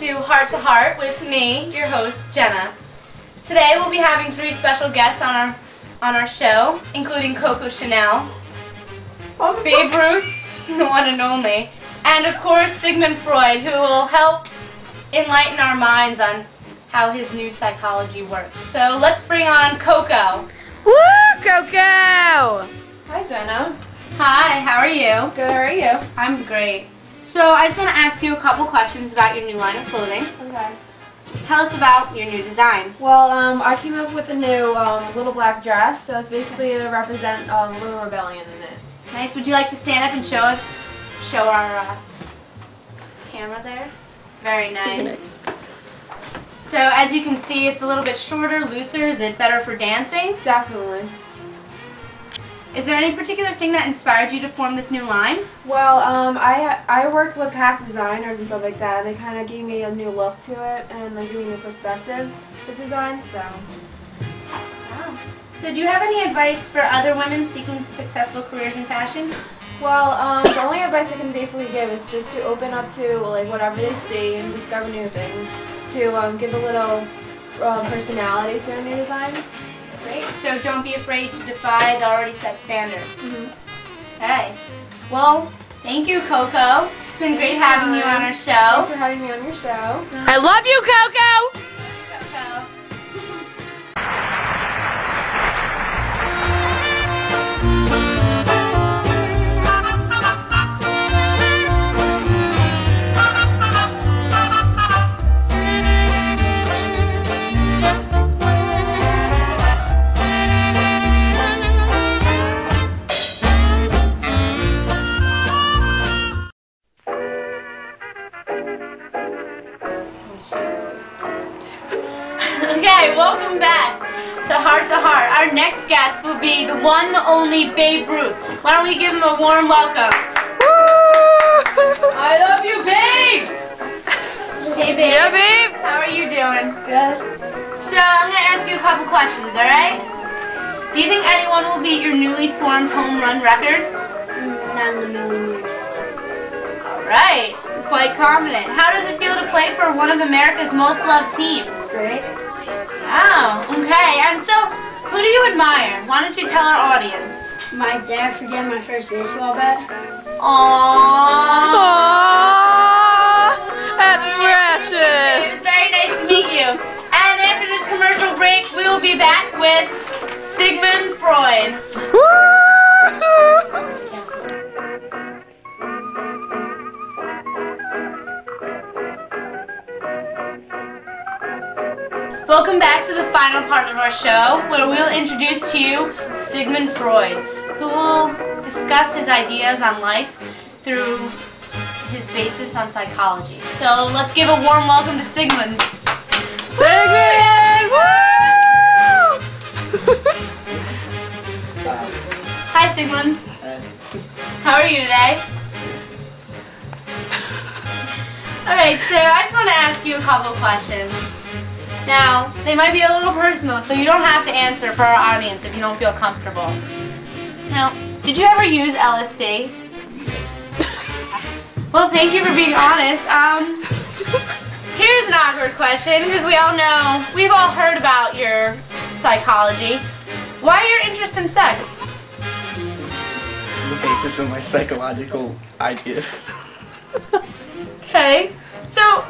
to Heart with me, your host, Jenna. Today we'll be having 3 special guests on our show, including Coco Chanel, Babe Ruth, the one and only, and of course Sigmund Freud, who will help enlighten our minds on how his new psychology works. So let's bring on Coco. Woo, Coco! Hi, Jenna. Hi, how are you? Good, how are you? I'm great. So I just want to ask you a couple questions about your new line of clothing. Okay. Tell us about your new design. Well, I came up with a new little black dress, so it's basically to represent Little Rebellion in it. Nice. Would you like to stand up and show our camera there? Very nice. So as you can see, it's a little bit shorter, looser. Is it better for dancing? Definitely. Is there any particular thing that inspired you to form this new line? Well, I worked with past designers and stuff like that. They kind of gave me a new look to it and like gave me a new perspective to design. So. Wow. So do you have any advice for other women seeking successful careers in fashion? Well, the only advice I can basically give is just to open up to like whatever they see and discover new things. To give a little personality to their new designs. Great. So don't be afraid to defy the already set standards. Okay. Well, thank you, Coco. It's been great having you on our show. Thanks for having me on your show. I love you, Coco! Coco. Okay, welcome back to Heart. Our next guest will be the one, the only Babe Ruth. Why don't we give him a warm welcome? I love you, Babe! Hey, Babe. Yeah, babe. How are you doing? Good. So, I'm going to ask you a couple questions, alright? Do you think anyone will beat your newly formed home run record? Not in a million years. Alright, quite confident. How does it feel to play for one of America's most loved teams? Great. Oh, okay. And so, who do you admire? Why don't you tell our audience? My dad for getting my first baseball bat. Aww. That's precious. It's very nice to meet you. And after this commercial break, we will be back with Sigmund Freud. Welcome back to the final part of our show, where we'll introduce to you Sigmund Freud, who will discuss his ideas on life through his basis on psychology. So let's give a warm welcome to Sigmund. Sigmund! Woo! Hi, Sigmund. How are you today? Alright, so I just want to ask you a couple questions. Now, they might be a little personal, so you don't have to answer for our audience if you don't feel comfortable. Now, did you ever use LSD? Well, thank you for being honest. Here's an awkward question, because we've all heard about your psychology. Why your interest in sex? The basis of my psychological ideas. Okay, so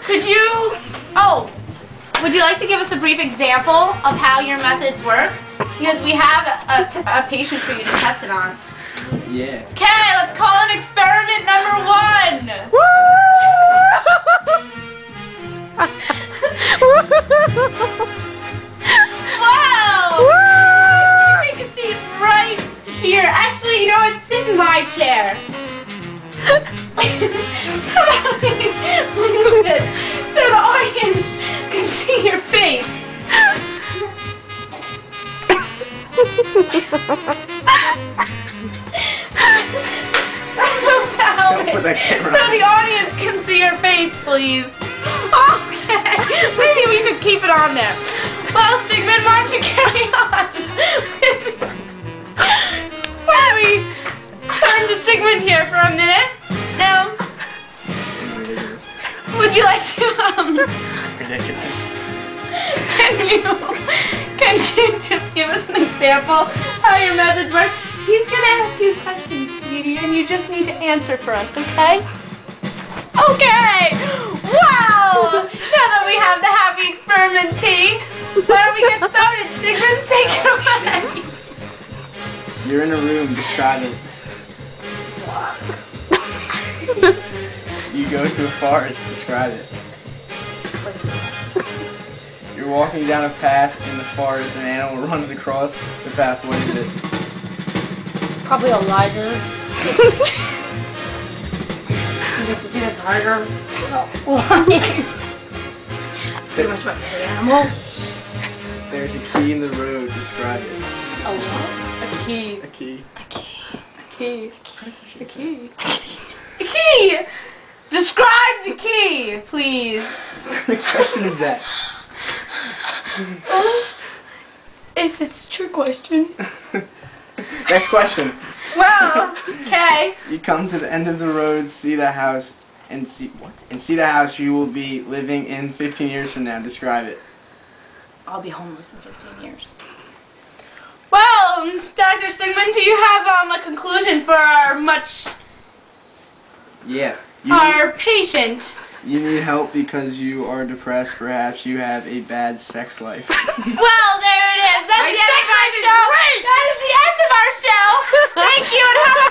would you like to give us a brief example of how your methods work? Because we have a patient for you to test it on. Yeah. Okay, let's call it experiment number 1. Wow! You take a seat right here. Actually, you know what? Sit in my chair. Move this so the audience can see your face. Don't put that camera So the audience can see your face, please. Okay. Maybe we should keep it on there. Well, Sigmund, why don't you carry on? Why don't we turn to Sigmund here for a minute? Now, Would you like to, Ridiculous. can you just give us an example how your methods work? He's gonna ask you questions, sweetie, and you just need to answer for us, okay? Okay! Wow! Now that we have the happy experiment tea, why don't we get started? Sigmund, take it away! You're in a room, describe it. You go to a forest, describe it. You're walking down a path in the forest, an animal runs across the path, what is it? Probably a liger. You a tiger? Pretty much about the animal. There's a key in the road, describe it. A what? A key. A key. A key. A key. A key. A key! Describe the key, please. What kind of question is that? If it's a true question. Next question. Well, okay. You come to the end of the road, see the house, and see the house you will be living in 15 years from now. Describe it. I'll be homeless in 15 years. Well, Dr. Sigmund, do you have a conclusion for our Yeah. patient? You need help because you are depressed. Perhaps you have a bad sex life. Well, there it is. That's the end of our show. That is the end of our show. Thank you and have a